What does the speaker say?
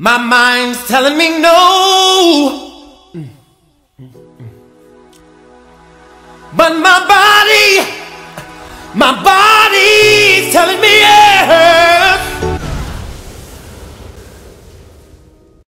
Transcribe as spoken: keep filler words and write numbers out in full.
My mind's telling me no, but my body